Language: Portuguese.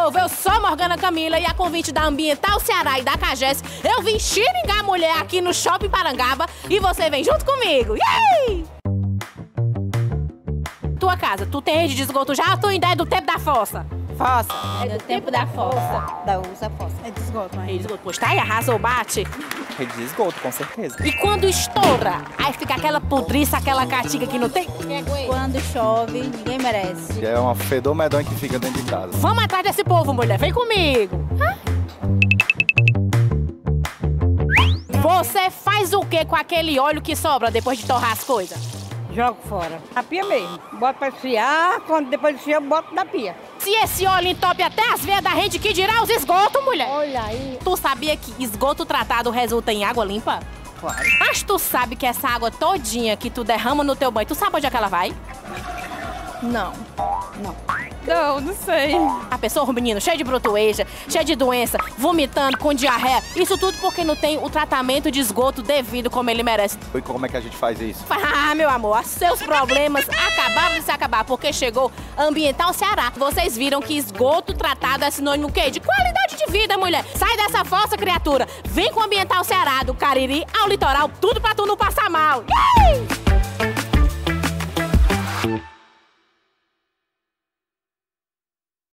povo, eu sou Morgana Camila e a convite da Ambiental Ceará e da CAGES, eu vim xingar a mulher aqui no Shopping Parangaba e você vem junto comigo. Yay! Tua casa, tu tem rede de esgoto já ou tu ainda é do tempo da fossa? Fossa. É do tempo da fossa. Da usa fossa. É de esgoto, Rede de esgoto, pois tá aí, arrasou, bate. Rede de esgoto, com certeza. E quando estoura, aí fica aquela podriça, aquela castiga que não tem? Quando chove, ninguém merece. É uma fedor medonha que fica dentro de casa. Vamos atrás desse povo, mulher, vem comigo. Você faz o que com aquele óleo que sobra depois de torrar as coisas? Jogo fora. A pia mesmo. Boto pra esfriar, quando depois esfriar, eu boto na pia. Se esse óleo entope até as veias da rede, que dirá os esgotos, mulher? Olha aí. Tu sabia que esgoto tratado resulta em água limpa? Claro. Mas tu sabe que essa água todinha que tu derrama no teu banho, tu sabe onde é que ela vai? Não. Não sei. A pessoa, o menino, cheio de brotoeja, cheio de doença, vomitando, com diarreia. Isso tudo porque não tem o tratamento de esgoto devido como ele merece. E como é que a gente faz isso? Ah, meu amor, seus problemas acabaram de se acabar porque chegou Ambiental Ceará. Vocês viram que esgoto tratado é sinônimo o quê? De qualidade de vida, mulher. Sai dessa fossa, criatura. Vem com Ambiental Ceará, do Cariri ao litoral, tudo pra tu não passar mal. Yay!